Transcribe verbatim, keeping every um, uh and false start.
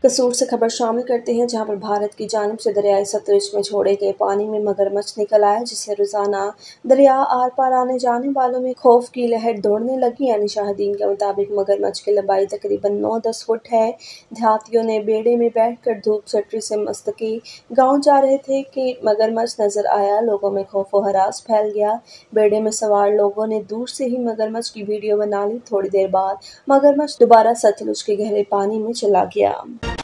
कसूर से खबर शामिल करते हैं, जहां पर भारत की जानिब से दरियाई सतलुज में छोड़े गए पानी में मगरमच्छ निकल आया, जिससे रोजाना दरिया आर पार आने जाने वालों में खौफ की लहर दौड़ने लगी। यानी शाहिदीन के मुताबिक मगरमच्छ की लंबाई तकरीबन नौ दस फुट है। देहातियों ने बेड़े में बैठकर धूप छटरी से मस्तकी गाँव जा रहे थे कि मगरमच्छ नजर आया। लोगों में खौफ व हरास फैल गया। बेड़े में सवार लोगों ने दूर से ही मगरमच्छ की वीडियो बना ली। थोड़ी देर बाद मगरमच्छ दोबारा सतलुज के गहरे पानी में चला गया।